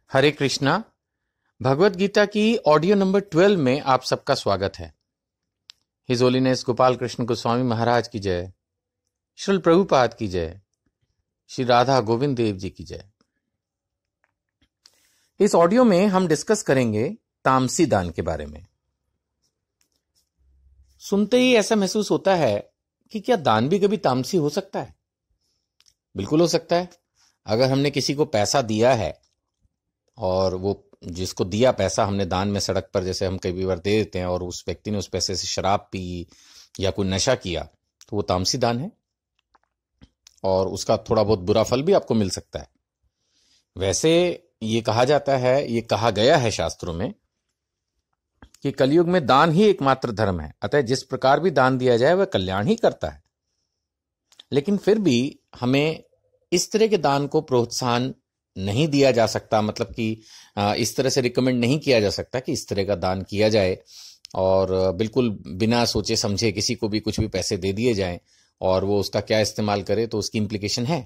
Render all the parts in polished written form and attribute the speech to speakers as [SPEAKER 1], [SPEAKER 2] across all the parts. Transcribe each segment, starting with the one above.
[SPEAKER 1] हरे कृष्णा। भगवद गीता की audio number 12 में आप सबका स्वागत है। हिज होलीनेस गोपाल कृष्ण गोस्वामी महाराज की जय, श्रील प्रभुपाद की जय, श्री राधा गोविंद देव जी की जय। इस ऑडियो में हम डिस्कस करेंगे तामसी दान के बारे में। सुनते ही ऐसा महसूस होता है कि क्या दान भी कभी तामसी हो सकता है? बिल्कुल हो सकता है। अगर हमने किसी को पैसा दिया है और वो जिसको दिया पैसा हमने दान में सड़क पर जैसे हम कई बार दे देते हैं और उस व्यक्ति ने उस पैसे से शराब पी या कोई नशा किया तो वो तामसी दान है और उसका थोड़ा बहुत बुरा फल भी आपको मिल सकता है। वैसे ये कहा जाता है, ये कहा गया है शास्त्रों में कि कलयुग में दान ही एकमात्र धर्म है, अतः जिस प्रकार भी दान दिया जाए वह कल्याण ही करता है। लेकिन फिर भी हमें इस तरह के दान को प्रोत्साहन नहीं दिया जा सकता, मतलब कि इस तरह से रिकमेंड नहीं किया जा सकता कि इस तरह का दान किया जाए और बिल्कुल बिना सोचे समझे किसी को भी कुछ भी पैसे दे दिए जाएं और वो उसका क्या इस्तेमाल करे तो उसकी इम्प्लीकेशन है।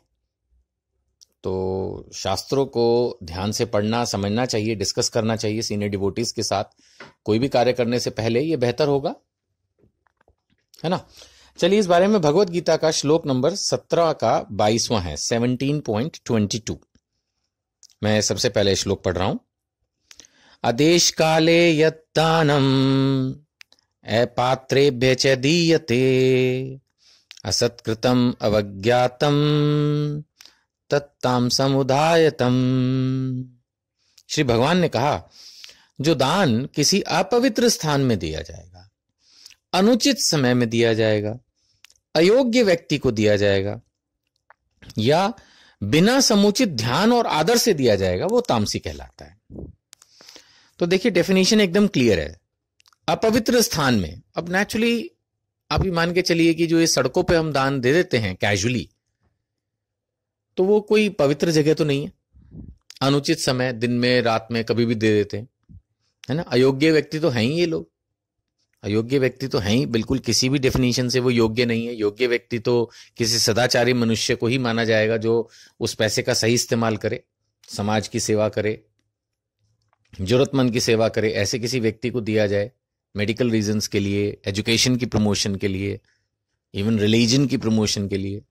[SPEAKER 1] तो शास्त्रों को ध्यान से पढ़ना, समझना चाहिए, डिस्कस करना चाहिए सीनियर डिवोटीज के साथ। कोई भी कार्य करने से पहले ये बेहतर होगा, है ना। चलिए इस बारे में भगवद गीता का श्लोक नंबर 17 का 22वां है, 17.22। मैं सबसे पहले श्लोक पढ़ रहा हूं। आदेश काले यत्तानम अपात्रेभ्य च दीयते असत्कृतम अवज्ञातम तत्ताम समुदायतम। श्री भगवान ने कहा, जो दान किसी अपवित्र स्थान में दिया जाएगा, अनुचित समय में दिया जाएगा, अयोग्य व्यक्ति को दिया जाएगा या बिना समुचित ध्यान और आदर से दिया जाएगा, वो तामसी कहलाता है। तो देखिए डेफिनेशन एकदम क्लियर है। अपवित्र स्थान में, अब नेचुरली आप ही मान के चलिए कि जो ये सड़कों पे हम दान दे देते हैं कैजुअली, तो वो कोई पवित्र जगह तो नहीं है। अनुचित समय, दिन में, रात में, कभी भी दे देते हैं, है ना। अयोग्य व्यक्ति तो हैं ही ये लोग, अयोग्य व्यक्ति तो हैं ही, बिल्कुल किसी भी डेफिनेशन से वो योग्य नहीं है। योग्य व्यक्ति तो किसी सदाचारी मनुष्य को ही माना जाएगा जो उस पैसे का सही इस्तेमाल करे, समाज की सेवा करे, जरूरतमंद की सेवा करे। ऐसे किसी व्यक्ति को दिया जाए मेडिकल रीजंस के लिए, एजुकेशन की प्रमोशन के लिए, इवन रिलीजन की प्रमोशन के लिए,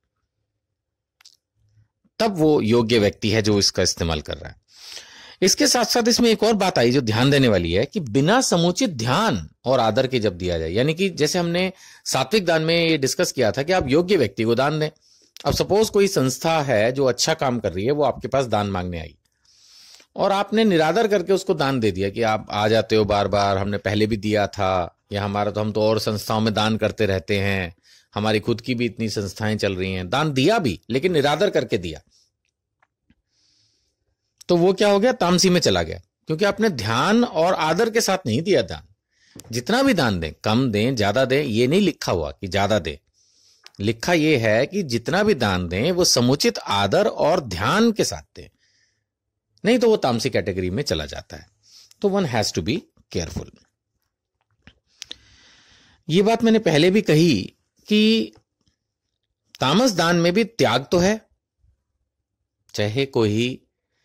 [SPEAKER 1] तब वो योग्य व्यक्ति है जो इसका इस्तेमाल कर रहा है। इसके साथ साथ इसमें एक और बात आई जो ध्यान देने वाली है कि बिना समुचित ध्यान और आदर के जब दिया जाए, यानी कि जैसे हमने सात्विक दान में ये डिस्कस किया था कि आप योग्य व्यक्ति को दान दें। अब सपोज कोई संस्था है जो अच्छा काम कर रही है, वो आपके पास दान मांगने आई और आपने निरादर करके उसको दान दे दिया कि आप आ जाते हो बार बार, हमने पहले भी दिया था, या हमारा तो हम तो और संस्थाओं में दान करते रहते हैं, हमारी खुद की भी इतनी संस्थाएं चल रही हैं। दान दिया भी लेकिन निरादर करके दिया, तो वो क्या हो गया, तामसी में चला गया, क्योंकि आपने ध्यान और आदर के साथ नहीं दिया दान। जितना भी दान दें, कम दें ज्यादा दें, ये नहीं लिखा हुआ कि ज्यादा दें, लिखा ये है कि जितना भी दान दें वो समुचित आदर और ध्यान के साथ दें, नहीं तो वो तामसी कैटेगरी में चला जाता है। तो one has to be careful. ये बात मैंने पहले भी कही कि तामस दान में भी त्याग तो है, चाहे कोई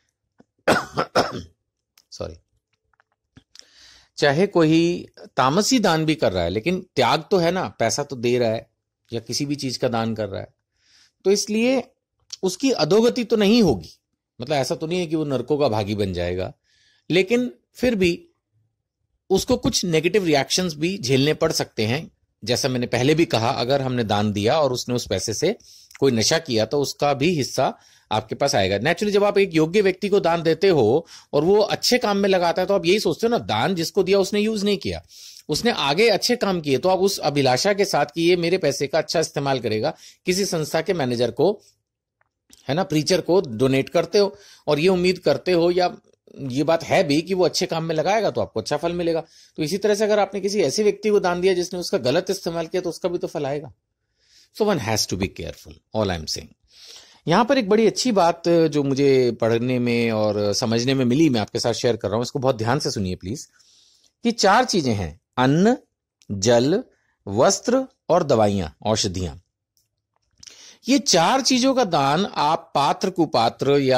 [SPEAKER 1] चाहे कोई तामसी दान भी कर रहा है, लेकिन त्याग तो है ना, पैसा तो दे रहा है या किसी भी चीज का दान कर रहा है, तो इसलिए उसकी अधोगति तो नहीं होगी। मतलब ऐसा तो नहीं है कि वो नरकों का भागी बन जाएगा, लेकिन फिर भी उसको कुछ नेगेटिव रिएक्शंस भी झेलने पड़ सकते हैं। जैसा मैंने पहले भी कहा, अगर हमने दान दिया और उसने उस पैसे से कोई नशा किया तो उसका भी हिस्सा आपके पास आएगा। नेचुरली जब आप एक योग्य व्यक्ति को दान देते हो और वो अच्छे काम में लगाता है, तो आप यही सोचते हो ना, दान जिसको दिया उसने यूज नहीं किया, उसने आगे अच्छे काम किए, तो आप उस अभिलाषा के साथ कि ये मेरे पैसे का अच्छा इस्तेमाल करेगा, किसी संस्था के मैनेजर को, है ना, प्रीचर को डोनेट करते हो और ये उम्मीद करते हो, या ये बात है भी कि वो अच्छे काम में लगाएगा तो आपको अच्छा फल मिलेगा। तो इसी तरह से अगर आपने किसी ऐसे व्यक्ति को दान दिया जिसने उसका गलत इस्तेमाल किया, तो उसका भी तो फल आएगा। So one has to be careful, all I am saying. यहां पर एक बड़ी अच्छी बात जो मुझे पढ़ने में और समझने में मिली, मैं आपके साथ शेयर कर रहा हूं, इसको बहुत ध्यान से सुनिए प्लीज। कि 4 चीजें हैं, अन्न, जल, वस्त्र और दवाइयां, औषधियां। ये 4 चीजों का दान आप पात्र कुपात्र या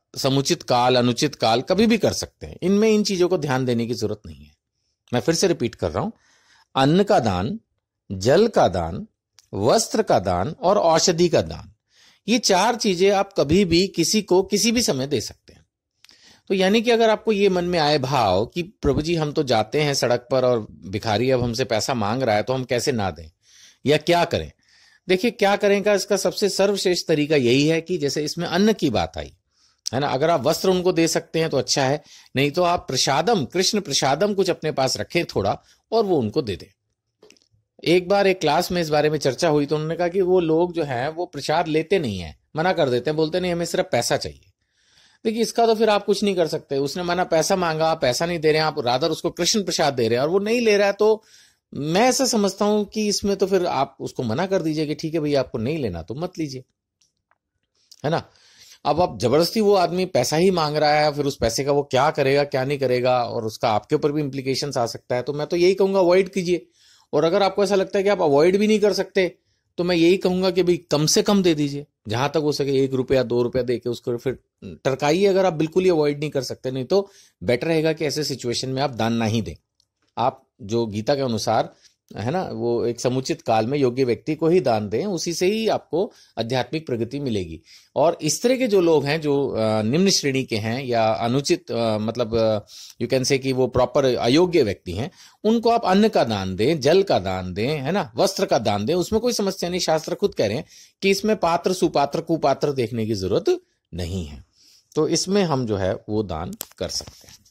[SPEAKER 1] समुचित काल, अनुचित काल कभी भी कर सकते हैं। इनमें इन चीजों को ध्यान देने की जरूरत नहीं है। मैं फिर से रिपीट कर रहा हूं, अन्न का दान, जल का दान, वस्त्र का दान और औषधि का दान, ये 4 चीजें आप कभी भी किसी को किसी भी समय दे सकते हैं। तो यानी कि अगर आपको ये मन में आए भाव कि प्रभु जी हम तो जाते हैं सड़क पर और भिखारी अब हमसे पैसा मांग रहा है तो हम कैसे ना दें या क्या करें। देखिए क्या करें का इसका सबसे सर्वश्रेष्ठ तरीका यही है कि जैसे इसमें अन्न की बात आई है ना, अगर आप वस्त्र उनको दे सकते हैं तो अच्छा है, नहीं तो आप प्रसादम, कृष्ण प्रसादम कुछ अपने पास रखें थोड़ा और वो उनको दे दें। एक बार एक क्लास में इस बारे में चर्चा हुई तो उन्होंने कहा कि वो लोग जो है वो प्रसाद लेते नहीं है, मना कर देते हैं, बोलते नहीं हमें सिर्फ पैसा चाहिए। देखिए इसका तो फिर आप कुछ नहीं कर सकते, उसने मना पैसा मांगा, पैसा नहीं दे रहे हैं आप, रादर उसको कृष्ण प्रसाद दे रहे हैं और वो नहीं ले रहा है, तो मैं ऐसा समझता हूं कि इसमें तो फिर आप उसको मना कर दीजिए कि ठीक है भैया आपको नहीं लेना तो मत लीजिए, है ना। अब आप जबरदस्ती, वो आदमी पैसा ही मांग रहा है, फिर उस पैसे का वो क्या करेगा क्या नहीं करेगा और उसका आपके ऊपर भी इंप्लीकेशंस आ सकता है। तो मैं तो यही कहूंगा अवॉइड कीजिए। और अगर आपको ऐसा लगता है कि आप अवॉइड भी नहीं कर सकते तो मैं यही कहूंगा कि भाई कम से कम दे दीजिए, जहां तक हो सके 1 रुपया 2 रुपया दे के उसको फिर टरकाइए, अगर आप बिल्कुल ही अवॉइड नहीं कर सकते। नहीं तो बेटर रहेगा कि ऐसे सिचुएशन में आप दान ना ही दें। आप जो गीता के अनुसार है ना, वो एक समुचित काल में योग्य व्यक्ति को ही दान दें, उसी से ही आपको आध्यात्मिक प्रगति मिलेगी। और इस तरह के जो लोग हैं जो निम्न श्रेणी के हैं या अनुचित मतलब यू कैन से कि वो प्रॉपर अयोग्य व्यक्ति हैं, उनको आप अन्न का दान दें, जल का दान दें, है ना, वस्त्र का दान दें, उसमें कोई समस्या नहीं। शास्त्र खुद कह रहे हैं कि इसमें पात्र सुपात्र कुपात्र देखने की जरूरत नहीं है। तो इसमें हम जो है वो दान कर सकते हैं।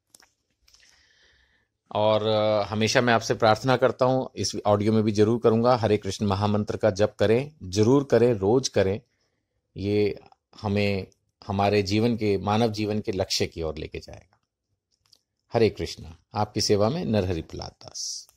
[SPEAKER 1] और हमेशा मैं आपसे प्रार्थना करता हूं, इस ऑडियो में भी जरूर करूंगा, हरे कृष्ण महामंत्र का जप करें, जरूर करें, रोज करें। ये हमें हमारे जीवन के, मानव जीवन के लक्ष्य की ओर लेके जाएगा। हरे कृष्ण। आपकी सेवा में नरहरि प्रहलाद दास।